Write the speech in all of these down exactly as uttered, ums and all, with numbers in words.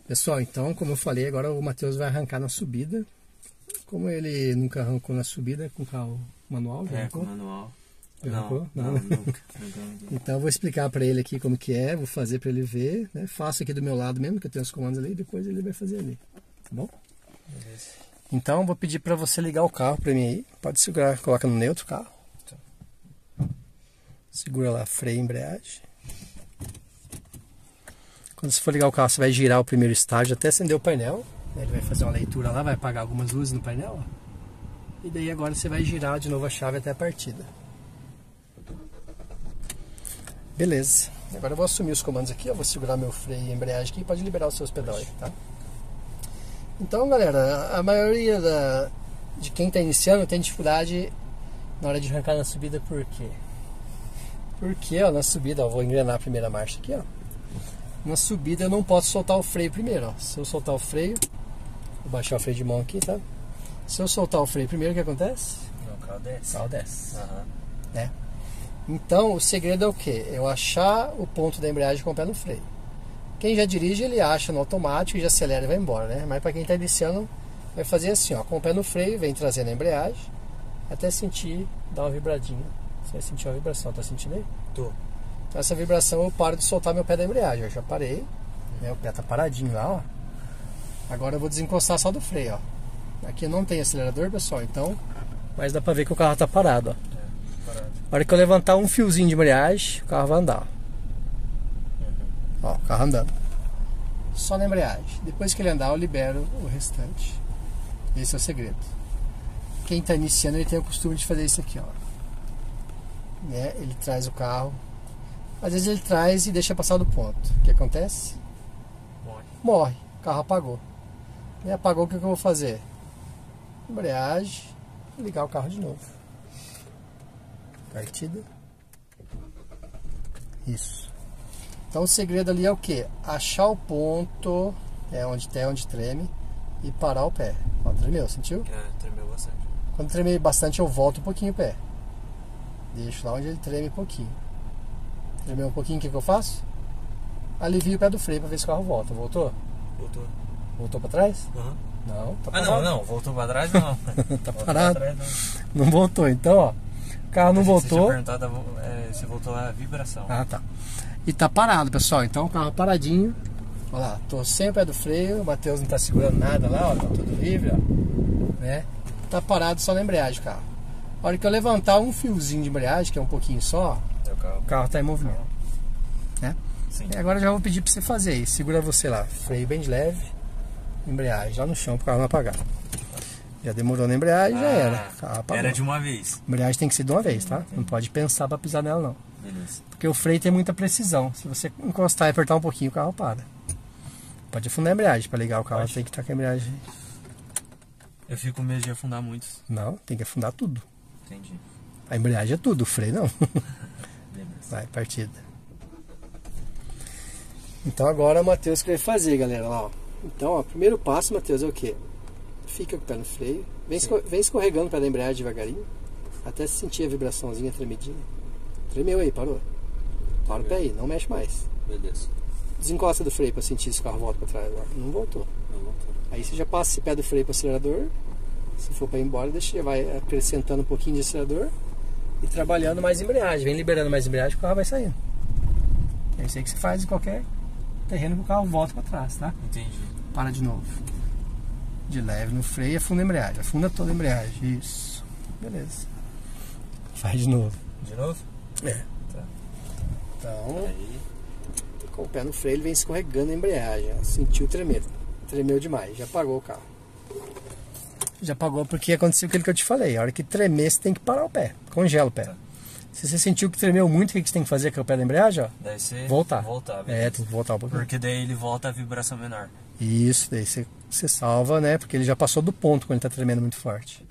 Pessoal, então, como eu falei, agora o Matheus vai arrancar na subida. Como ele nunca arrancou na subida com carro manual, já É, arrancou? com manual. Já Não, arrancou? não, Não. nunca. nunca, nunca. Então eu vou explicar para ele aqui como que é, vou fazer para ele ver, né? Faço aqui do meu lado mesmo, que eu tenho os comandos ali, e depois ele vai fazer ali, tá bom? Beleza. Então vou pedir para você ligar o carro para mim aí, pode segurar, coloca no neutro o carro. Segura lá, freio e embreagem. Quando você for ligar o carro, você vai girar o primeiro estágio até acender o painel. Ele vai fazer uma leitura lá, vai apagar algumas luzes no painel. Ó. E daí agora você vai girar de novo a chave até a partida. Beleza. Agora eu vou assumir os comandos aqui. Eu vou segurar meu freio e embreagem aqui. Pode liberar os seus pedais, tá? Então, galera, a maioria da, de quem está iniciando tem dificuldade na hora de arrancar na subida. Por quê? Porque ó, na subida, ó, vou engrenar a primeira marcha aqui, ó. Na subida eu não posso soltar o freio primeiro, ó. Se eu soltar o freio, vou baixar o freio de mão aqui, tá? Se eu soltar o freio primeiro, o que acontece? Não, o carro desce. O carro desce. Aham. Né? Então o segredo é o que? Eu achar o ponto da embreagem com o pé no freio. Quem já dirige, ele acha no automático e já acelera e vai embora, né? Mas para quem está iniciando, vai fazer assim, ó, com o pé no freio, vem trazendo a embreagem até sentir, dar uma vibradinha. Você vai sentir uma vibração, tá sentindo aí? Tô. Então essa vibração eu paro de soltar meu pé da embreagem. Eu já parei, né? O pé tá paradinho lá, ó. Agora eu vou desencostar só do freio, ó. Aqui não tem acelerador, pessoal, então, mas dá pra ver que o carro tá parado, ó. É, parado. A hora que eu levantar um fiozinho de embreagem, o carro vai andar. Uhum. Ó, o carro andando. Só na embreagem. Depois que ele andar, eu libero o restante. Esse é o segredo. Quem tá iniciando, ele tem o costume de fazer isso aqui, ó. Né? Ele traz o carro. Às vezes ele traz e deixa passar do ponto. O que acontece? Morre. Morre. O carro apagou. E apagou, o que eu vou fazer? Embreagem. Ligar o carro de novo. Partida. Isso. Então o segredo ali é o que? Achar o ponto, é onde tem, onde treme, e parar o pé. Ó, tremeu, sentiu? É, tremeu bastante. Quando tremer bastante, eu volto um pouquinho o pé. Deixo lá onde ele treme um pouquinho. Tremeu um pouquinho, o que, que eu faço? Alivio o pé do freio para ver se o carro volta. Voltou? Voltou. Voltou para trás? Uhum. Não, tá Ah, parado. não, não. Voltou pra trás, não. Tá Voltou parado. pra trás, não. Não voltou, então, ó. O carro não Você voltou. tinha perguntado é, se voltou a vibração. Ah, tá. E tá parado, pessoal. Então o carro paradinho. Olha lá, tô sem o pé do freio. O Matheus não tá segurando nada lá, ó. Tá tudo livre, ó. Né? Tá parado só na embreagem o carro. A hora que eu levantar um fiozinho de embreagem, que é um pouquinho só, É o carro. o carro tá em movimento. Né? Sim. E agora eu já vou pedir pra você fazer aí. Segura você lá. Freio bem de leve. Embreagem lá no chão pro carro não apagar. Já demorou na embreagem, já Ah, era. O carro apagou. Era de uma vez. Embreagem tem que ser de uma vez, tá? Não pode pensar pra pisar nela, não. Beleza. Porque o freio tem muita precisão. Se você encostar e apertar um pouquinho, o carro para. Pode afundar a embreagem. Para ligar o carro, Pode. tem que estar com a embreagem. Eu fico com medo de afundar muito. Não, tem que afundar tudo. Entendi. A embreagem é tudo, o freio não. Beleza. Vai, partida. Então agora o Matheus que vai fazer, galera. Lá, ó. Então, ó, primeiro passo, Matheus, é o quê? Fica com o pé no freio. Vem, esco vem escorregando o pé da embreagem devagarinho. Até sentir a vibraçãozinha tremidinha. Tremeu aí, parou. Para o pé aí, não mexe mais. Beleza. Desencosta do freio para sentir se o carro volta para trás agora. Não voltou. Não voltou. Aí você já passa esse pé do freio para o acelerador. Se for para ir embora, deixa, já vai acrescentando um pouquinho de acelerador e trabalhando mais embreagem. Vem liberando mais embreagem, o carro vai saindo. É isso aí que você faz em qualquer terreno que o carro volta para trás, tá? Entendi. Para de novo. De leve no freio, afunda a embreagem. Afunda toda a embreagem. Isso. Beleza. Faz de novo. De novo? É. Tá. Então, Aí. com o pé no freio, ele vem escorregando a embreagem. Ó. Sentiu tremer. Tremeu demais. Já apagou o carro. Já apagou porque aconteceu aquilo que eu te falei. A hora que tremer, você tem que parar o pé. Congela o pé. Tá. Se você sentiu que tremeu muito, o que você tem que fazer com o pé da embreagem? Ó? Daí você voltar. Voltar, é, tem que voltar um pouquinho. Porque daí ele volta a vibração menor. Isso, daí você, você salva, né? Porque ele já passou do ponto quando ele está tremendo muito forte.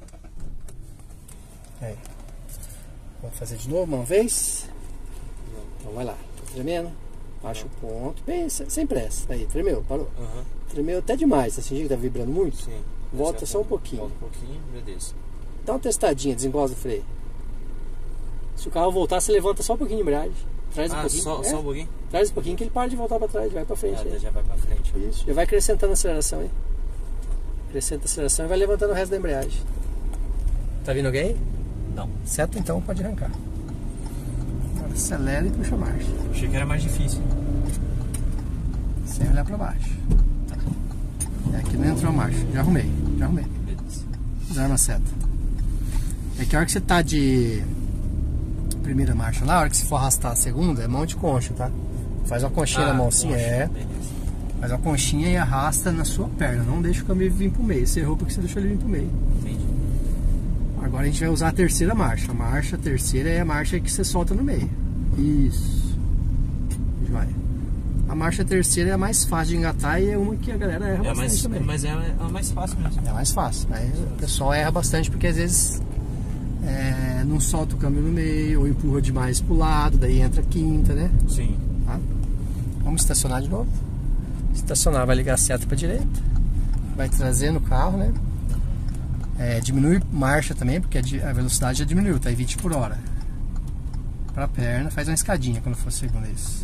Aí. Vamos fazer de novo uma vez? Então vai lá. Tá tremendo? Baixa o ponto. Bem, sem pressa. Aí, tremeu, parou. Uhum. Tremeu até demais. Tá sentindo que tá vibrando muito? Sim. Volta só um pouquinho. Volta um pouquinho, beleza. Dá uma testadinha, desencosta do freio. Se o carro voltar, você levanta só um pouquinho de embreagem. Traz um Ah, pouquinho. só, é, só um pouquinho? Traz um pouquinho que ele para de voltar pra trás, vai pra frente. Ah, aí. já vai pra frente. Isso, já vai acrescentando a aceleração aí. Acrescenta a aceleração e vai levantando o resto da embreagem. Tá vindo alguém? Não. Seta então, pode arrancar. Agora acelera e puxa a marcha. Achei que era mais difícil. Sem olhar pra baixo. É, aqui não entrou a marcha. Já arrumei, já arrumei. Beleza. Desarma a seta. É que a hora que você tá de primeira marcha lá, a hora que você for arrastar a segunda, é mão de concha, tá? Faz uma conchinha Ah, na mão assim, concha, é. beleza. Faz uma conchinha e arrasta na sua perna. Não deixa o câmbio vir pro meio. Você errou porque você deixou ele vir pro meio. Entendi. Agora a gente vai usar a terceira marcha. A marcha a terceira é a marcha que você solta no meio. Isso. A gente vai. A marcha terceira é a mais fácil de engatar e é uma que a galera erra É bastante mais, também. mas é, é a mais fácil mesmo. É mais fácil, mas o pessoal erra bastante porque às vezes é, não solta o câmbio no meio ou empurra demais pro lado, daí entra a quinta, né? Sim. Tá? Vamos estacionar de novo. Estacionar, vai ligar a seta para direita, vai trazendo o carro, né? É, diminui marcha também, porque a velocidade já diminuiu, tá em vinte por hora. Para a perna, faz uma escadinha quando for segunda isso.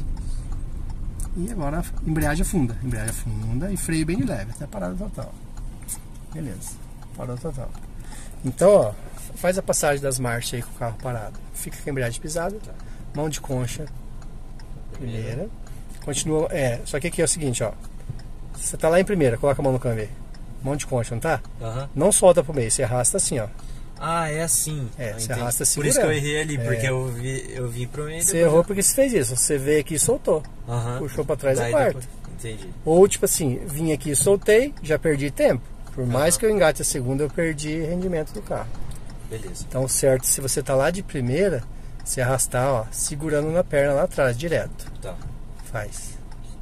E agora embreagem afunda, embreagem afunda e freio bem de leve, até parada total. Beleza, parou total. Então, ó, faz a passagem das marchas aí com o carro parado. Fica com a embreagem pisada, mão de concha, primeira. Continua, é, só que aqui é o seguinte, ó. Você tá lá em primeira, coloca a mão no câmbio aí. Mão de concha, não tá? Uhum. Não solta pro meio, você arrasta assim, ó. Ah, é assim. É, Ah, você entendi. arrasta Por isso que eu segurando. errei ali, É. porque eu vi, eu vim pro meio. Você errou porque você fez isso. Você veio aqui e soltou. Uhum. Puxou pra trás Daí a quarta. depois- Entendi. Ou tipo assim, vim aqui e soltei, já perdi tempo. Por mais Aham. que eu engate a segunda, eu perdi rendimento do carro. Beleza. Então, certo, se você tá lá de primeira, você arrastar, ó, segurando na perna lá atrás, direto. Tá. Faz.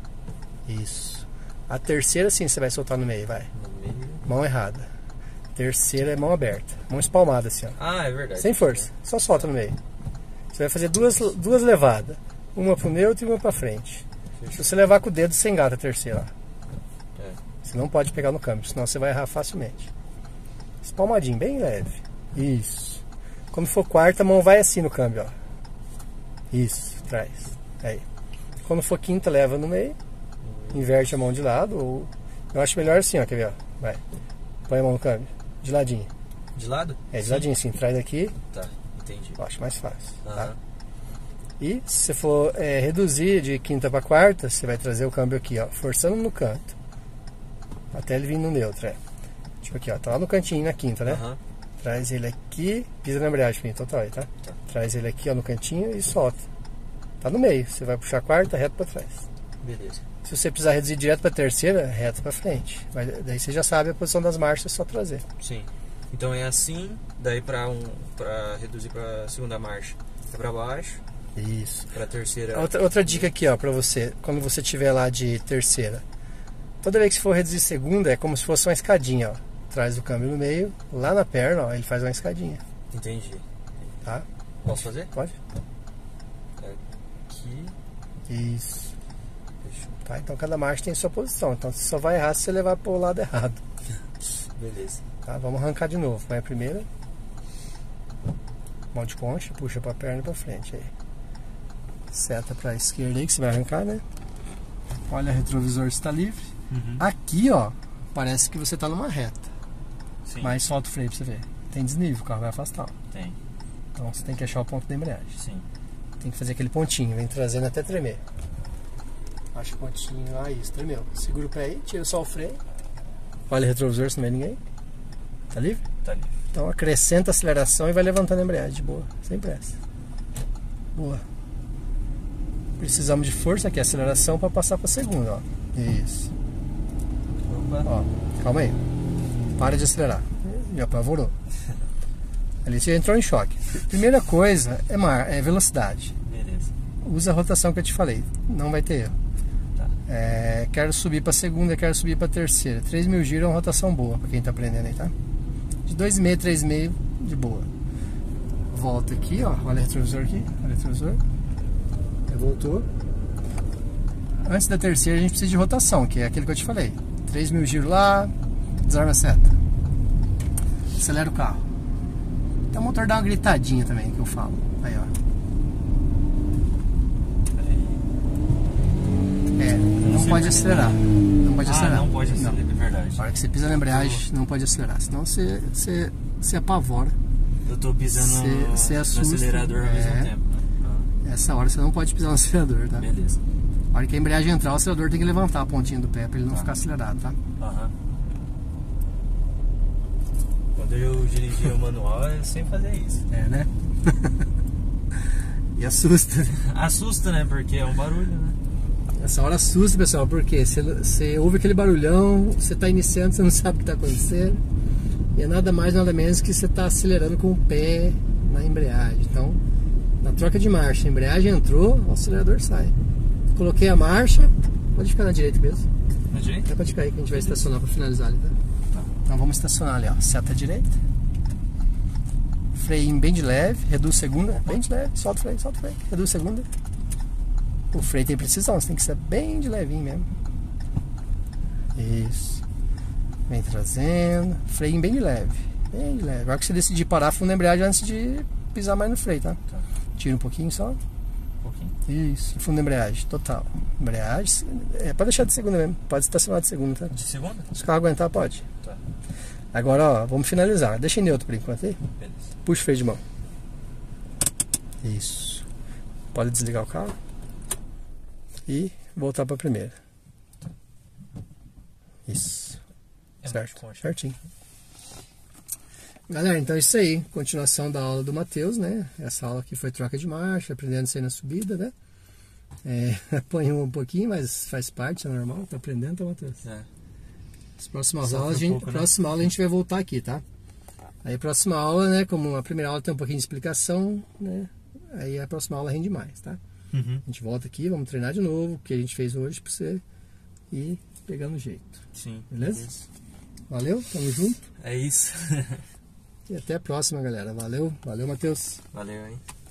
Isso. A terceira sim, você vai soltar no meio, vai. No meio. Mão errada. Terceira é mão aberta. Mão espalmada assim, ó. Ah, é verdade. Sem força. Só solta no meio. Você vai fazer duas, duas levadas. Uma pro neutro e uma pra frente. Se você levar com o dedo, você engata a terceira. Ó. É. Você não pode pegar no câmbio, senão você vai errar facilmente. Espalmadinho, bem leve. Isso. Quando for quarta, a mão vai assim no câmbio, ó. Isso, traz. Aí. Quando for quinta, leva no meio. Inverte a mão de lado. Ou... Eu acho melhor assim, ó. Quer ver, ó? Vai. Põe a mão no câmbio. De ladinho. De lado? É, de Sim. ladinho assim. Traz aqui. Tá, entendi. Eu acho mais fácil. Tá? Aham. E se você for é, reduzir de quinta para quarta, você vai trazer o câmbio aqui, ó, forçando no canto. Até ele vir no neutro, é. Tipo aqui, ó, tá lá no cantinho na quinta, né? Aham. Traz ele aqui, pisa na embreagem, filho, total aí, tá? Tá. Traz ele aqui, ó, no cantinho e solta. Tá no meio, você vai puxar a quarta, reto para trás. Beleza. Se você precisar reduzir direto para terceira, reto para frente. Vai, daí você já sabe a posição das marchas, é só trazer. Sim. Então é assim, daí pra, um, pra reduzir pra segunda marcha é pra baixo, Isso. pra terceira... Outra, outra dica aqui, ó, pra você, quando você estiver lá de terceira. Toda vez que for reduzir segunda, é como se fosse uma escadinha, ó. Traz o câmbio no meio, lá na perna, ó, ele faz uma escadinha, Entendi. tá? Posso fazer? Pode? Aqui. Isso. Fechou. Tá? Então cada marcha tem sua posição, então você só vai errar se você levar pro lado errado. Beleza. Tá? Vamos arrancar de novo. Vai a primeira. Mão de concha, puxa pra perna e pra frente aí. Seta pra esquerda aí que você vai arrancar, né? Olha o retrovisor se tá livre. Uhum. Aqui, ó, parece que você tá numa reta. Sim. Mas solta o freio pra você ver. Tem desnível, o carro vai afastar. Ó. Tem. Então você tem que achar o ponto da embreagem. Sim. Tem que fazer aquele pontinho, vem trazendo até tremer. Acha o pontinho, ah, isso, tremeu. Segura o pé aí, tira só o freio. Olha o retrovisor se não vê ninguém. Tá livre? Tá livre. Então acrescenta a aceleração e vai levantando a embreagem de boa, sem pressa. Boa. Precisamos de força aqui, aceleração para passar para a segunda, ó. Isso. Opa. Ó, calma aí. Para de acelerar. Me apavorou. Ali você entrou em choque. Primeira coisa é, mar, é velocidade. Beleza. Usa a rotação que eu te falei. Não vai ter erro. Tá. É, quero subir para a segunda, quero subir para a terceira. três mil giros é uma rotação boa para quem está aprendendo aí, tá? De dois vírgula cinco, três vírgula cinco de boa. Volta aqui, ó. Olha o retrovisor aqui. Olha o retrovisor. Aí voltou. Antes da terceira a gente precisa de rotação, que é aquilo que eu te falei. três mil giros lá, desarma a seta. Acelera o carro. Então o motor dá uma gritadinha também, que eu falo. Aí, ó. É, não pode acelerar. Não pode Ah, acelerar. não pode acelerar, Não. é verdade. Na hora que você pisa na embreagem, não pode acelerar. Senão você, você, você apavora. Eu tô pisando Cê- no, cê no assusta, acelerador ao é. mesmo tempo, né? Essa hora você não pode pisar no acelerador, tá? Ah, beleza. Na hora que a embreagem entrar, o acelerador tem que levantar a pontinha do pé pra ele não Tá. ficar acelerado, tá? Aham. Quando eu dirigia o manual, eu sempre fazia isso. É, né? E assusta. Assusta, né? Porque é um barulho, né? Essa hora assusta, pessoal, porque você, você ouve aquele barulhão, você tá iniciando, você não sabe o que tá acontecendo. E é nada mais, nada menos que você tá acelerando com o pé na embreagem. Então, na troca de marcha, a embreagem entrou, o acelerador sai. Coloquei a marcha, pode ficar na direita mesmo. Na direita? É, pode ficar aí que a gente vai estacionar para finalizar ali, tá? Então vamos estacionar ali, ó. Seta direita. Freio bem de leve, reduz segunda, bem de leve, solta o freio, solta o freio, reduz segunda. O freio tem precisão, você tem que ser bem de levinho mesmo. Isso. Vem trazendo, freio bem de leve, bem de leve. Agora que você decidir parar, funda a embreagem antes de pisar mais no freio, tá? Tá. Tira um pouquinho só. Um pouquinho. Isso, fundo de embreagem, total. Embreagem, é, pode deixar de segunda mesmo, pode estacionar de segunda, tá? De segunda? Se o carro aguentar, pode. Tá. Agora, ó, vamos finalizar. Deixa em neutro por enquanto aí. Beleza. Puxa o freio de mão. Isso. Pode desligar o carro. E voltar para a primeira. Isso. É Certo. muito bom, Certinho. Galera, então é isso aí. Continuação da aula do Matheus, né? Essa aula aqui foi troca de marcha, aprendendo a sair na subida, né? É, apanhou um pouquinho, mas faz parte, é normal. Tá aprendendo, tá, Matheus? É. As próximas Sofre aulas, um a gente, pouco, né? próxima aula a gente vai voltar aqui, tá? Aí a próxima aula, né? Como a primeira aula tem um pouquinho de explicação, né? Aí a próxima aula rende mais, tá? Uhum. A gente volta aqui, vamos treinar de novo, o que a gente fez hoje pra você ir pegando o jeito. Sim. Beleza? Valeu, tamo junto. É isso. E até a próxima, galera. Valeu, valeu, Matheus. Valeu, hein?